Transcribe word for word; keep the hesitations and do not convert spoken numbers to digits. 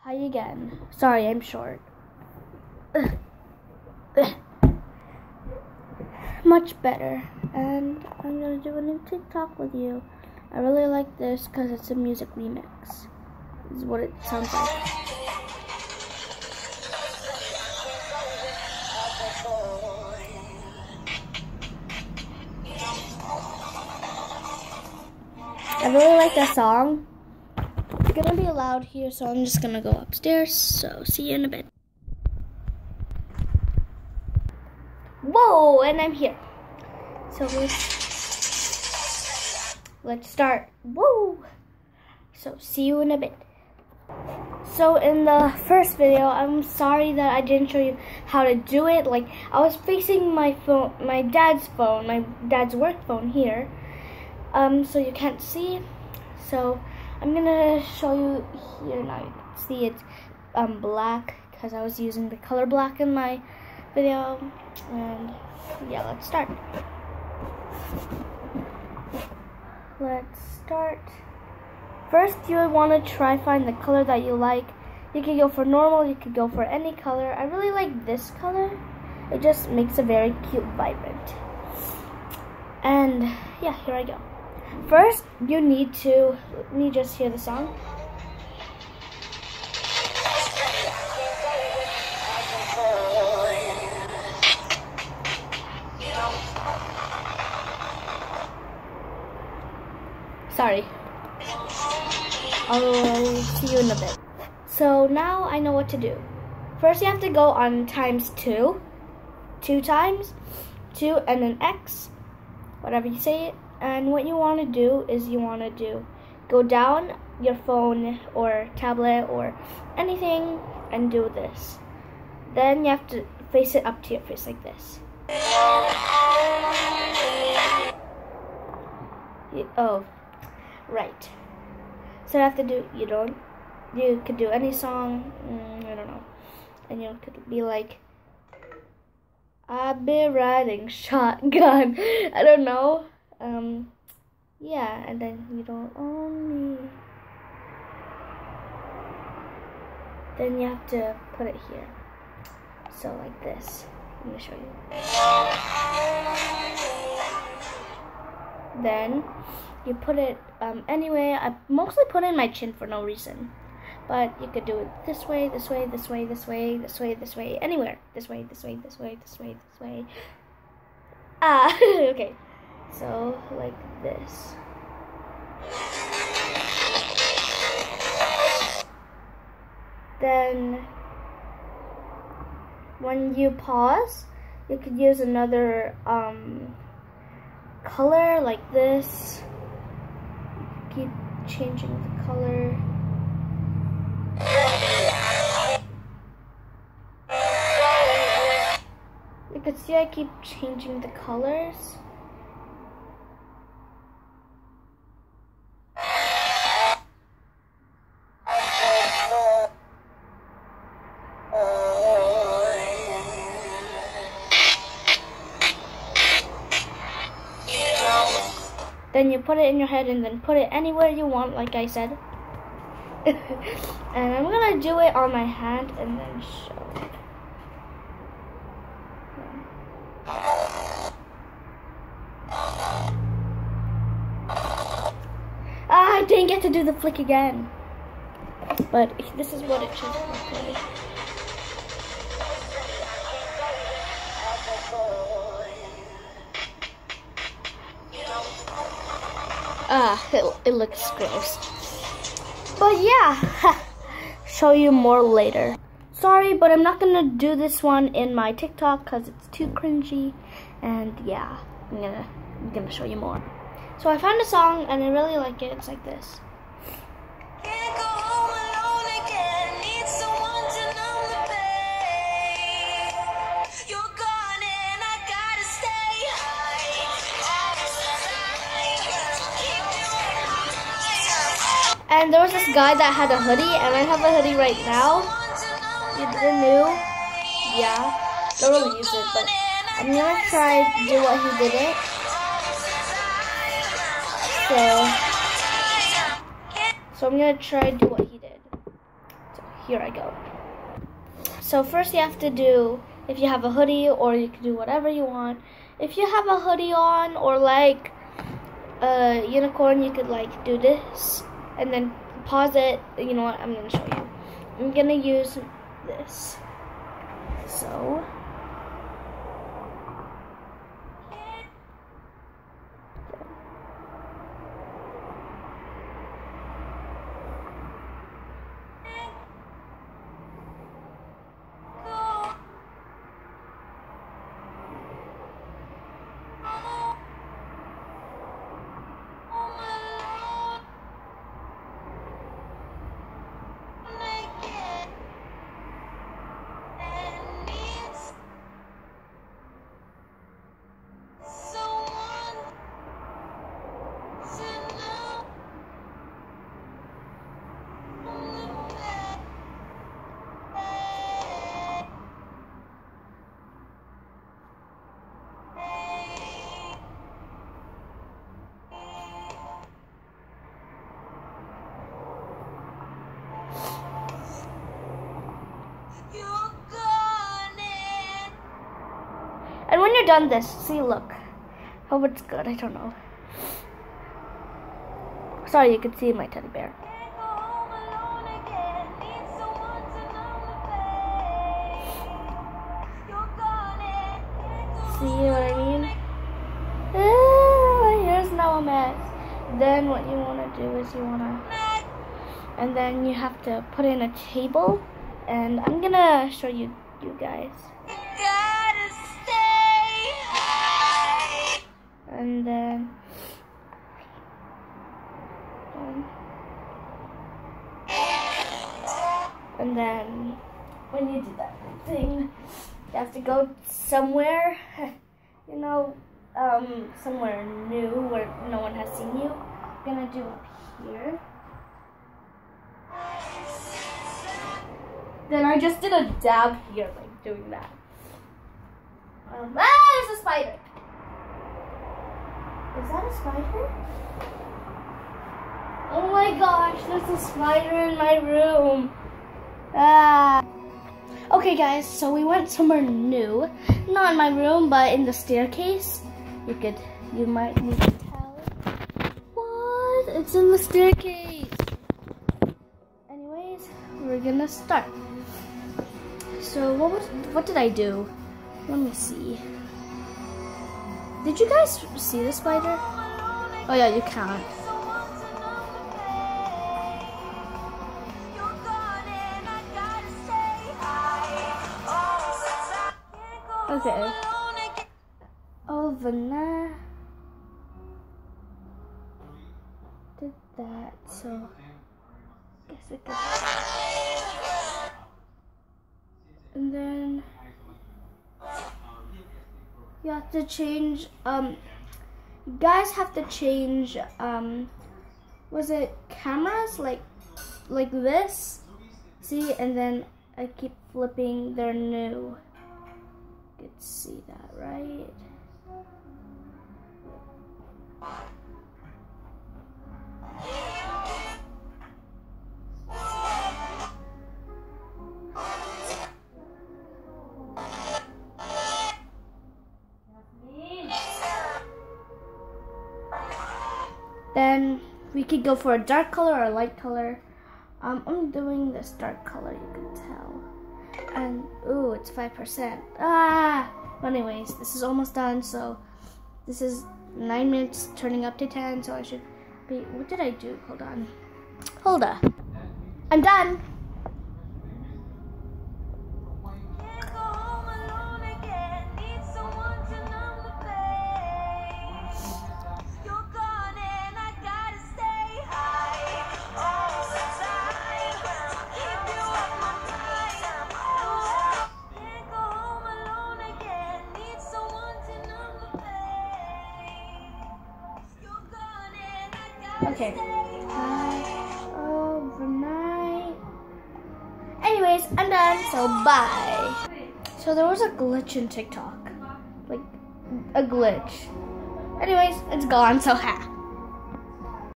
Hi again. Sorry, I'm short. Much better. And I'm gonna do a new TikTok with you. I really like this because it's a music remix. This is what it sounds like. I really like that song. It's gonna be loud here, so I'm just gonna go upstairs. So see you in a bit. Whoa, and I'm here. So let's let's start. Whoa. So see you in a bit. So in the first video, I'm sorry that I didn't show you how to do it. Like I was facing my phone, my dad's phone, my dad's work phone here. Um, so you can't see. So I'm gonna show you here now. You can see it's um black because I was using the color black in my video. And yeah, let's start. Let's start. First, you would want to try find the color that you like. You could go for normal, you could go for any color. I really like this color. It just makes it very cute, vibrant. And yeah, here I go. First, you need to, let me just hear the song. Sorry. I'll see you in a bit. So now I know what to do. First you have to go on times two. Two times. Two and then X. Whatever you say it. And what you want to do is you want to do go down your phone or tablet or anything and do this. Then you have to face it up to your face like this. You, oh, right. So you have to do, you don't, you could do any song, mm, I don't know. And you could be like, I've been riding shotgun. I don't know. Um, yeah, and then you don't own me. Then you have to put it here. So like this. Let me show you. Then you put it um, anyway. I mostly put it in my chin for no reason. But you could do it this way, this way, this way, this way, this way, this way, anywhere. This way, this way, this way, this way, this way. Ah, okay. So, like this. Then, when you pause, you could use another um, color like this. Keep changing the color. You can see I keep changing the colors. Then you put it in your head and then put it anywhere you want, like I said. And I'm gonna do it on my hand and then show it. Ah, I didn't get to do the flick again. But this is what it should look like. Ah, it, it looks gross. But yeah, show you more later. Sorry, but I'm not gonna do this one in my TikTok because it's too cringy. And yeah, I'm gonna, I'm gonna show you more. So I found a song and I really like it. It's like this. And there was this guy that had a hoodie, and I have a hoodie right now. You didn't know? Yeah. Don't really use it, but I'm gonna try to do what he did it. So, so I'm gonna try to do what he did. So here I go. So first you have to do, if you have a hoodie, or you can do whatever you want. If you have a hoodie on, or like a unicorn, you could like do this and then pause it. You know what, I'm gonna show you. I'm gonna use this. So And when you're done this, see, look. Hope it's good, I don't know. Sorry, you can see my teddy bear. See what I mean? Ah, here's now a mess. Then what you want to do is you want to, and then you have to put in a table, and I'm gonna show you, you guys. And then, um, and then when you do that thing, you have to go somewhere, you know, um, somewhere new where no one has seen you. I'm gonna do up here. Then I just did a dab here, like doing that. Um, ah, there's a spider. Is that a spider? Oh my gosh, there's a spider in my room. Ah. Okay guys, so we went somewhere new. Not in my room, but in the staircase. You could, you might need to tell. What? It's in the staircase. Anyways, we're gonna start. So what was, what did I do? Let me see. Did you guys see the spider? Oh yeah, you can't. Okay. Oh, Vanna did that, so guess I can. And then you have to change, um, you guys have to change, um, was it cameras? Like, like this? See, and then I keep flipping, they're new. You can see that, right? Then we could go for a dark color or a light color. Um, I'm doing this dark color, you can tell. And, ooh, it's five percent. Ah! But anyways, this is almost done, so this is nine minutes turning up to ten, so I should be, what did I do? Hold on. Hold on. I'm done! Okay. Uh, overnight. Anyways, I'm done, so bye. So there was a glitch in TikTok. Like, a glitch. Anyways, it's gone, so ha.